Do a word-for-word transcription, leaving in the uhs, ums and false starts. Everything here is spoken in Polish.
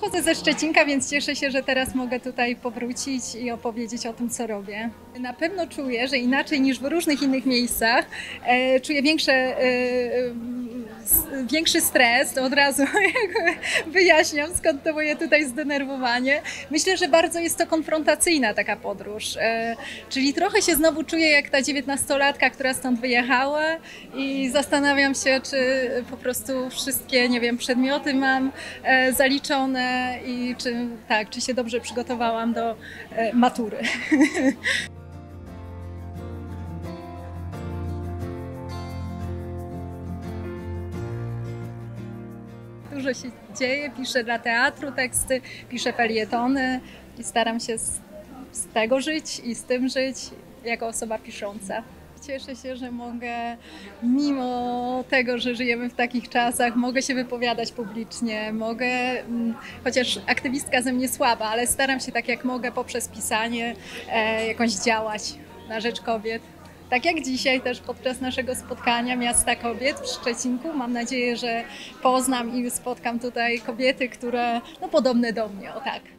Pochodzę ze Szczecinka, więc cieszę się, że teraz mogę tutaj powrócić i opowiedzieć o tym, co robię. Na pewno czuję, że inaczej niż w różnych innych miejscach e, czuję większe, e, e, większy stres, to od razu wyjaśniam, skąd to moje tutaj zdenerwowanie. Myślę, że bardzo jest to konfrontacyjna taka podróż, e, czyli trochę się znowu czuję jak ta dziewiętnastolatka, która stąd wyjechała i zastanawiam się, czy po prostu wszystkie, nie wiem, przedmioty mam e, zaliczone i czy, tak, czy się dobrze przygotowałam do e, matury. Dużo się dzieje, piszę dla teatru teksty, piszę felietony i staram się z, z tego żyć i z tym żyć jako osoba pisząca. Cieszę się, że mogę, mimo tego, że żyjemy w takich czasach, mogę się wypowiadać publicznie, mogę, chociaż aktywistka ze mnie słaba, ale staram się tak jak mogę poprzez pisanie e, jakoś działać na rzecz kobiet. Tak jak dzisiaj też podczas naszego spotkania Miasta Kobiet w Szczecinku. Mam nadzieję, że poznam i spotkam tutaj kobiety, które no, podobne do mnie, o tak.